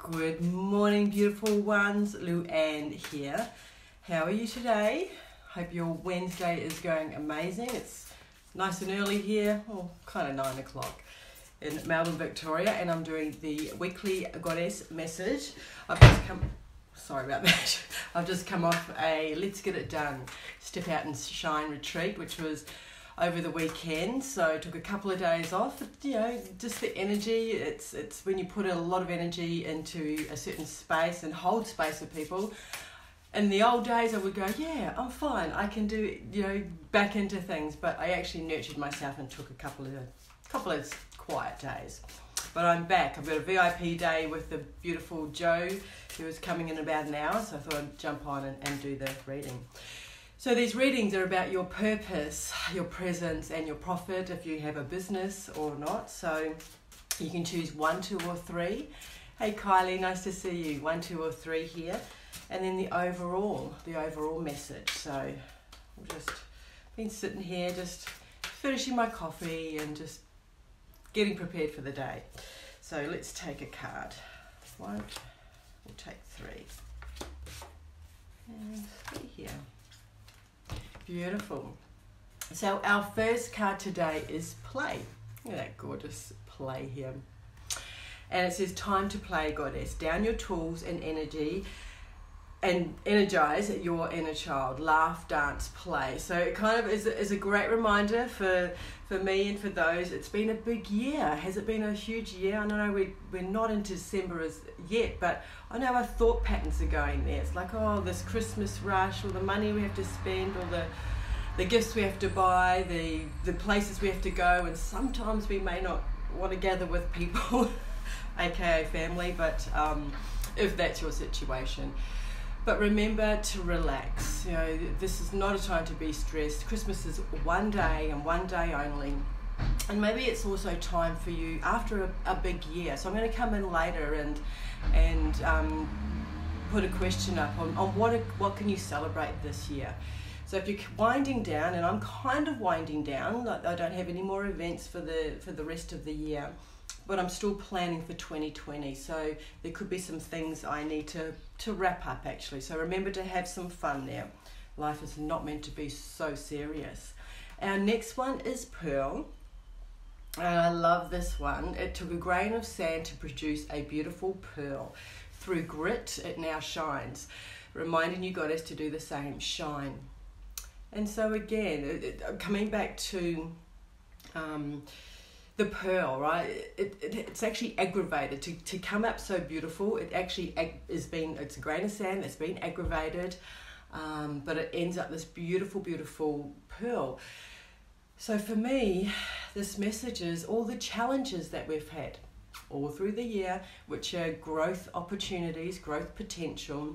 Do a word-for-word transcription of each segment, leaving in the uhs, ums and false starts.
Good morning, beautiful ones. Lou-Anne here. How are you today? Hope your Wednesday is going amazing. It's nice and early here, well, kind of nine o'clock in Melbourne, Victoria, and I'm doing the weekly Goddess message. I've just come, sorry about that. I've just come off a Let's Get It Done Step Out and Shine retreat, which was over the weekend, so I took a couple of days off. You know, just the energy, it's it's when you put a lot of energy into a certain space and hold space with people. In the old days I would go, yeah, I'm fine, I can do, you know, back into things, but I actually nurtured myself and took a couple of couple of quiet days. But I'm back. I've got a V I P day with the beautiful Joe, who is coming in about an hour, so I thought I'd jump on and, and do the reading. So these readings are about your purpose, your presence and your profit, if you have a business or not. So you can choose one, two or three. Hey Kylie, nice to see you. One, two or three here. And then the overall, the overall message. So I've just been sitting here just finishing my coffee and just getting prepared for the day. So let's take a card. One, we'll take three. And three here. Beautiful. So our first card today is play. Look at that gorgeous play here. And it says, time to play, Goddess. Down your tools and energy and energize your inner child. Laugh, dance, play. So it kind of is, is a great reminder for, for me and for those. It's been a big year. Has it been a huge year? I know we, we're not into December as yet, but I know our thought patterns are going there. It's like, oh, this Christmas rush, all the money we have to spend, all the the gifts we have to buy, the, the places we have to go, and sometimes we may not want to gather with people, aka family, but um, if that's your situation. But remember to relax. You know, this is not a time to be stressed. Christmas is one day and one day only. And maybe it's also time for you after a, a big year. So I'm going to come in later and and um, put a question up on, on what what can you celebrate this year. So if you're winding down, and I'm kind of winding down, I don't have any more events for the for the rest of the year, but I'm still planning for twenty twenty. So there could be some things I need to, to wrap up actually. So remember to have some fun there. Life is not meant to be so serious. Our next one is Pearl. And I love this one. It took a grain of sand to produce a beautiful pearl. Through grit, it now shines. Reminding you, Goddess, to do the same. Shine. And so again, it, it, coming back to um, the pearl, right? It, it, it's actually aggravated to, to come up so beautiful. It actually ag- is been, it's a grain of sand that's been aggravated, um, but it ends up this beautiful, beautiful pearl. So for me, this message is all the challenges that we've had all through the year, which are growth opportunities, growth potential.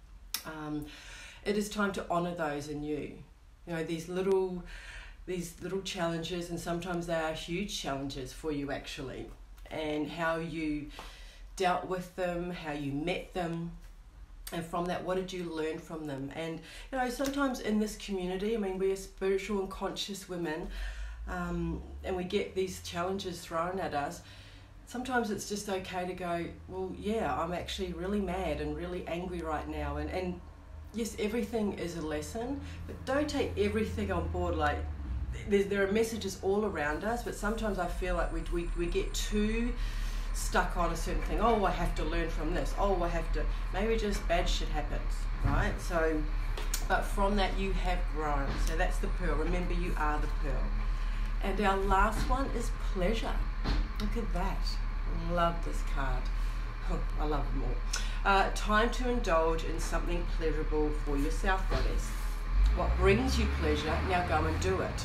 Um, it is time to honour those in you. You know, these little, these little challenges, and sometimes they are huge challenges for you actually, and how you dealt with them, how you met them. And from that, what did you learn from them? And, you know, sometimes in this community, I mean, we are spiritual and conscious women, um, and we get these challenges thrown at us. Sometimes it's just okay to go, well, yeah, I'm actually really mad and really angry right now. And, and yes, everything is a lesson, but don't take everything on board. Like, there, there are messages all around us, but sometimes I feel like we, we, we get too stuck on a certain thing. Oh, I have to learn from this. Oh, I have to, maybe just bad shit happens, right? So, but from that you have grown. So that's the pearl. Remember, you are the pearl. And our last one is pleasure. Look at that. Love this card. Oh, I love them all. Uh, time to indulge in something pleasurable for yourself, Goddess. What brings you pleasure, now go and do it.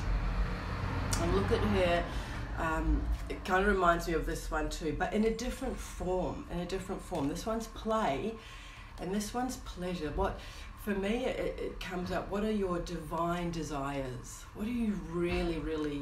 And look at her. Um, it kind of reminds me of this one too, but in a different form, in a different form. This one's play, and this one's pleasure. What, for me, it, it comes up, what are your divine desires? What do you really, really,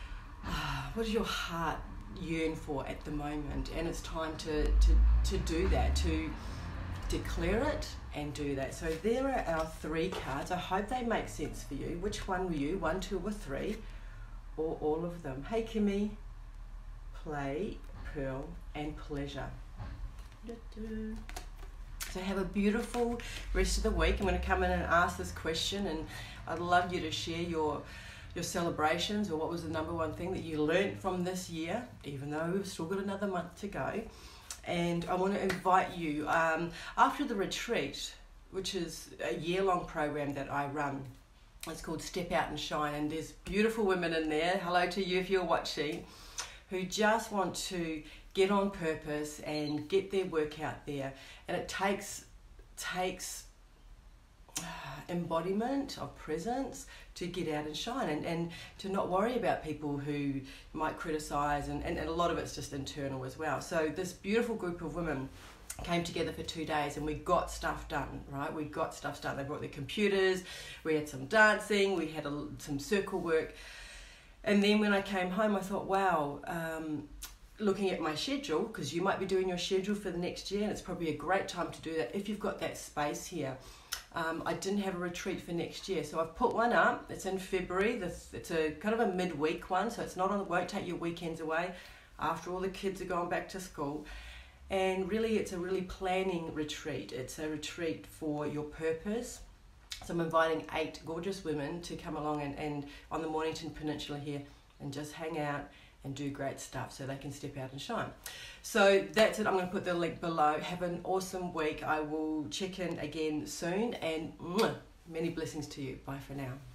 uh, what does your heart yearn for at the moment? And it's time to, to, to do that, to declare it and do that. So there are our three cards. I hope they make sense for you. Which one were you? One, two, or three? Or all of them? Hey Kimmy, play, pearl, and pleasure. So have a beautiful rest of the week. I'm going to come in and ask this question, and I'd love you to share your your celebrations, or what was the number one thing that you learnt from this year, even though we've still got another month to go. And I want to invite you, um, after the retreat, which is a year-long program that I run, it's called Step Out and Shine, and there's beautiful women in there, hello to you if you're watching, who just want to get on purpose and get their work out there. And it takes takes embodiment of presence to get out and shine, and, and to not worry about people who might criticize, and, and, and a lot of it's just internal as well. So this beautiful group of women came together for two days and we got stuff done, right? We got stuff done. They brought their computers, we had some dancing, we had a, some circle work. And then when I came home, I thought, wow, um, looking at my schedule, because you might be doing your schedule for the next year, and it's probably a great time to do that if you've got that space here. Um, I didn't have a retreat for next year, so I've put one up. It's in February. This, it's a kind of a midweek one, so it's not on. Won't take your weekends away after all the kids are gone back to school. And really, it's a really planning retreat. It's a retreat for your purpose. So I'm inviting eight gorgeous women to come along and, and on the Mornington Peninsula here and just hang out and do great stuff so they can step out and shine. So that's it. I'm going to put the link below. Have an awesome week. I will check in again soon, and mwah, many blessings to you. Bye for now.